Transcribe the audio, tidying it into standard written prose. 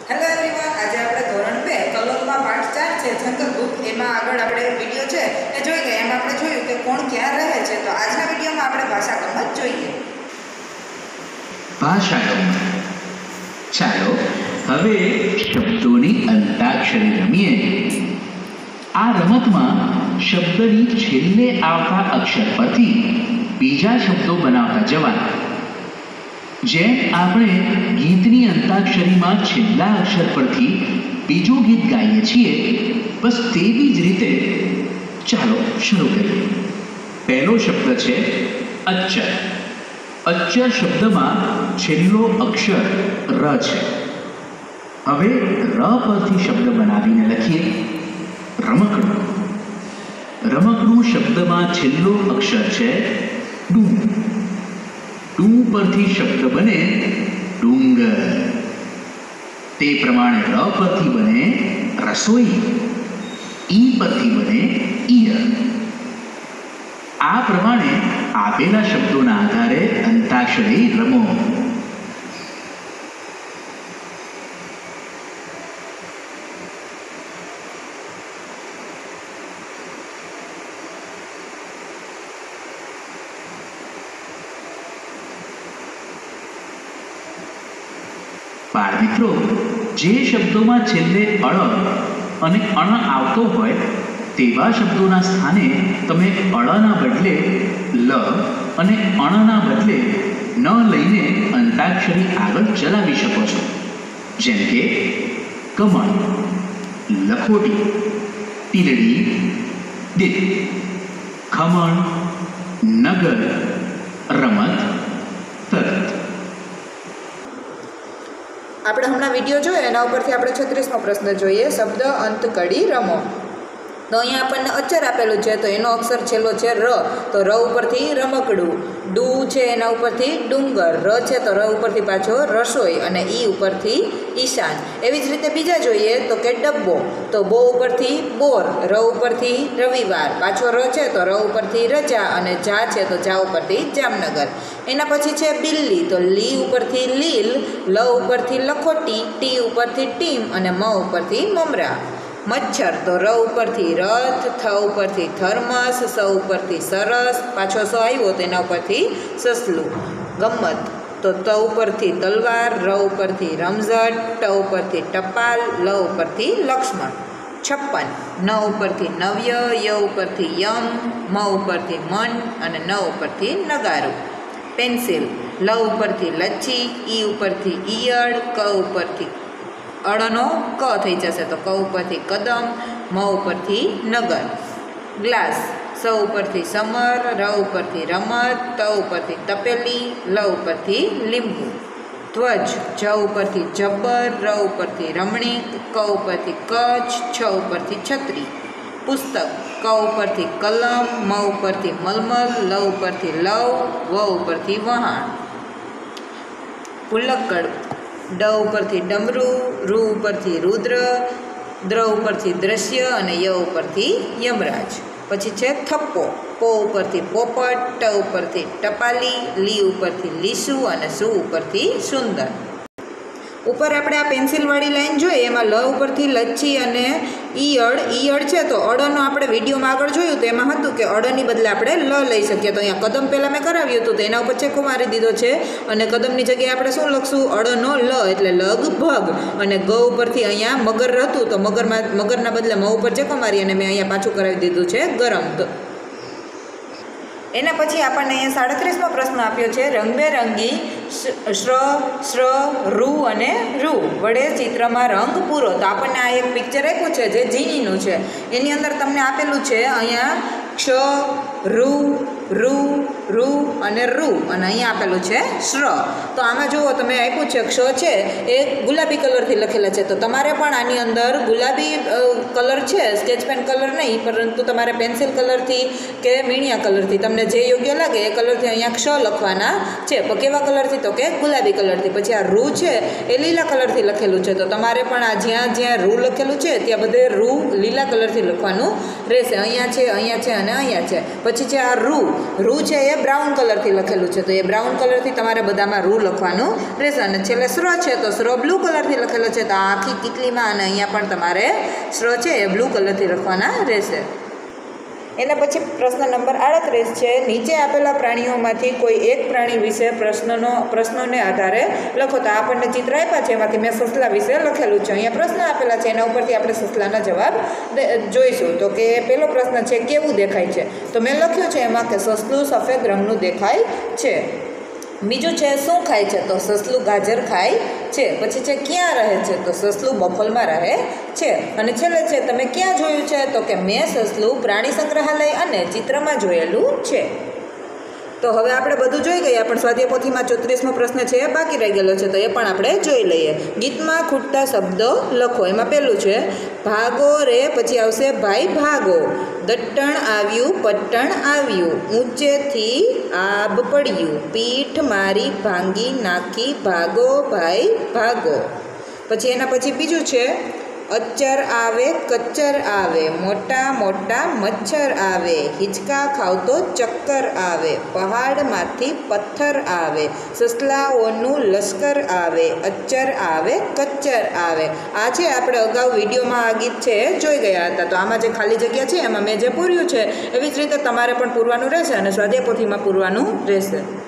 Hello everyone, આજે આપણે ધોરણ 2 કલોલમાં પાઠ 4 છે જંગલબુક. એમાં આગળ આપણે વિડીયો છે એ જોઈ ગયા. એમાં આપણે જોયું કે કોણ ક્યાં રહે છે. તો આજના વિડીયોમાં આપણે ભાષા ગમત જોઈએ. ભાષા ગમત. ચાલો હવે શબ્દોની અંતાક્ષરી રમીએ. આ રમતમાં શબ્દની છેલ્લે આવતા અક્ષર પરથી બીજા શબ્દો બનાવતા જવાના. જેમ આપણે ગીતની અંતાક્ષરીમાં છેલ્લા અક્ષર પરથી બીજું ગીત ગાઈએ છીએ, બસ તેવી જ રીતે ચાલો શરૂ કરીએ. પહેલો શબ્દ છે અચ્ચર. અચ્ચર શબ્દમાં છેલ્લો અક્ષર ર છે. હવે ર પરથી શબ્દ બનાવીને લખીએ. રમકડું. રમકડું શબ્દમાં છેલ્લો અક્ષર છે ડું. ડું પરથી શબ્દ બને ડુંગર. તે પ્રમાણે ર પરથી બને રસોઈ. ઈ પરથી બને ઈયળ. આ પ્રમાણે આપેલા શબ્દોના આધારે અંતાક્ષરી રમો. બાળ મિત્રો, જે શબ્દોમાં છેલ્લે અળ અને અણ આવતો હોય તેવા શબ્દોના સ્થાને તમે અળના બદલે લ અને અણના બદલે ન લઈને અંતાક્ષરી આગળ ચલાવી શકો છો. જેમ કે કમળ, લખોટી, ટીલડી, દીપ, ખમણ, નગર, રમત, તરત. આપણે હમણાં વિડીયો જોયો એના ઉપરથી આપણે 36મો પ્રશ્ન જોઈએ. શબ્દ અંતકડી રમો. તો અહીંયા આપણને અચ્ચર આપેલું છે, તો એનો અક્ષર છેલ્લો છે ર. તો ર ઉપરથી રમકડું. ડુ છે એના ઉપરથી ડુંગર. ર છે તો ર ઉપરથી પાછો રસોઈ અને ઈ ઉપરથી ઈશાન. એવી જ રીતે બીજા જોઈએ તો કે ડબ્બો. તો બો ઉપરથી બોર. ર ઉપરથી રવિવાર. પાછો ર છે તો ર ઉપરથી રજા અને જા છે તો જા ઉપરથી જામનગર. એના પછી છે બિલ્લી. તો લી ઉપરથી લીલ. લ ઉપરથી લખોટી. ટી ઉપરથી ટીમ અને મ ઉપરથી મમરા. મચ્છર. તો ર ઉપરથી રથ. થ ઉપરથી થર્મસ. સ ઉપરથી સરસ. પાછો સ આવ્યો તો એના ઉપરથી સસલું. ગમ્મત. તો ત ઉપરથી તલવાર. ર ઉપરથી રમઝટ. ટ ઉપરથી ટપાલ. લ ઉપરથી લક્ષ્મણ. 56. ન ઉપરથી નવ્ય. ય ઉપરથી યમ. મ ઉપરથી મન અને ન ઉપરથી નગારું. પેન્સિલ. લ ઉપરથી લચ્છી. ઈ ઉપરથી ઈયળ. ક ઉપરથી અળનો ક થઈ જશે તો ક ઉપરથી કદમ. મ ઉપરથી નગર. ગ્લાસ. સ ઉપરથી સમર. ર ઉપરથી રમત. ત ઉપરથી તપેલી. લ ઉપરથી લીંબુ. ધ્વજ. જ ઉપરથી જબ્બર. ર ઉપરથી રમણીક. ક ઉપરથી કચ્છ. છ ઉપરથી છત્રી. પુસ્તક. ક ઉપરથી કલમ. મ ઉપરથી મલમલ. લ ઉપરથી લવ. વ ઉપરથી વહાણ. પુલ્લક્કડ. ડ ઉપરથી ડમરું. રૂ ઉપરથી રુદ્ર. દ્ર ઉપરથી દ્રશ્ય અને ય ઉપરથી યમરાજ. પછી છે થપ્પો. પો ઉપરથી પોપટ. ટ ઉપરથી ટપાલી. લી ઉપરથી લીસુ અને સુ ઉપરથી સુંદર. ઉપર આપણે આ પેન્સિલવાળી લાઈન જોઈએ એમાં લ ઉપરથી લચ્છી અને ઈયળ. ઈયળ છે તો અળનો આપણે વિડીયોમાં આગળ જોયું તો એમાં હતું કે અળની બદલે આપણે લ લઈ શકીએ. તો અહીંયા કદમ પહેલાં મેં કરાવ્યું હતું તો એના ઉપર ચેકો મારી દીધો છે અને કદમની જગ્યાએ આપણે શું લખશું? અળનો લ એટલે લગભગ. અને ગ ઉપરથી અહીંયા મગર હતું તો મગરના બદલે મ ઉપર ચેકો મારી અને મેં અહીંયા પાછું કરાવી દીધું છે ગરમ. તો એના પછી આપણને અહીંયા 37મો પ્રશ્ન આપ્યો છે. રંગબેરંગી શ્ર રૂ અને રૂ વડે ચિત્રમાં રંગ પૂરો. તો આપણને આ એક પિક્ચર આપ્યું છે જે જીનીનું છે. એની અંદર તમને આપેલું છે અહીંયા ક્ષ રૂ રૂ રૂ અને રૂ અને અહીંયા આપેલું છે શ્ર. તો આમાં જુઓ તમે આપ્યું છે ક્ષ છે એ ગુલાબી કલરથી લખેલા છે. તો તમારે પણ આની અંદર ગુલાબી કલર છે, સ્કેચ પેન કલર નહીં પરંતુ તમારે પેન્સિલ કલરથી કે મીણિયા કલરથી તમને જે યોગ્ય લાગે એ કલરથી અહીંયા ક્ષ લખવાના છે. પણ કેવા કલરથી? તો કે ગુલાબી કલરથી. પછી આ રૂ છે એ લીલા કલરથી લખેલું છે. તો તમારે પણ આ જ્યાં જ્યાં રૂ લખેલું છે ત્યાં બધે રૂ લીલા કલરથી લખવાનું રહેશે. અહીંયા છે, અહીંયા છે અને અહીંયા છે. પછી છે આ રૂ. રૂ છે એ અહીંયા બ્રાઉન કલરથી લખેલું છે, તો એ બ્રાઉન કલરથી તમારે બધામાં રૂ લખવાનું રહેશે. અને છેલ્લે સ્ર છે તો સ્ર બ્લુ કલરથી લખેલો છે, તો આ આખી કીટલીમાં અને અહીંયા પણ તમારે સ્ર છે એ બ્લુ કલરથી લખવાના રહેશે. એના પછી પ્રશ્ન નંબર 38 છે, નીચે આપેલા પ્રાણીઓમાંથી કોઈ એક પ્રાણી વિશે પ્રશ્નોને આધારે લખો. તો આપણને ચિત્ર આપ્યા છે, એમાંથી મેં સસલા વિશે લખેલું છે. અહીંયા પ્રશ્ન આપેલા છે, એના ઉપરથી આપણે સસલાના જવાબ જોઈશું. તો કે પહેલો પ્રશ્ન છે, કેવું દેખાય છે? તો મેં લખ્યું છે એમાં કે સસલું સફેદ રંગનું દેખાય છે. બીજું છે, શું ખાય છે? તો સસલું ગાજર ખાય છે. પછી છે, ક્યાં રહે છે? તો સસલું બખોલમાં રહે છે. અને છેલ્લે છે, તમે ક્યાં જોયું છે? તો કે મેં સસલું પ્રાણી સંગ્રહાલય અને ચિત્રમાં જોયેલું છે. તો હવે આપણે બધું જોઈ ગયા, પણ સ્વાધ્યાય પોથીમાં 34મો પ્રશ્ન છે એ બાકી રહી ગયેલો છે, તો એ પણ આપણે જોઈ લઈએ. ગીતમાં ખૂટતા શબ્દો લખો. એમાં પહેલું છે, ભાગો રે, પછી આવશે ભાઈ ભાગો. દટ્ટણ આવ્યું, પટ્ટણ આવ્યું, ઊંચેથી આબ પડ્યું, પીઠ મારી ભાંગી નાખી, ભાગો ભાઈ ભાગો. પછી એના પછી બીજું છે, અચ્ચર આવે, કચ્ચર આવે, મોટા મોટા મચ્છર આવે, હિંચકા ખાવતો ચક્કર આવે, પહાડમાંથી પથ્થર આવે, સસલાઓનું લશ્કર આવે, અચ્ચર આવે, કચ્ચર આવે. આ છે આપણે અગાઉ વિડીયોમાં આ ગીત છે જોઈ ગયા હતા. તો આમાં જે ખાલી જગ્યા છે એમાં મેં જે પૂર્યું છે એવી જ રીતે તમારે પણ પૂરવાનું રહેશે અને સ્વાધ્યાય પોથીમાં પૂરવાનું રહેશે.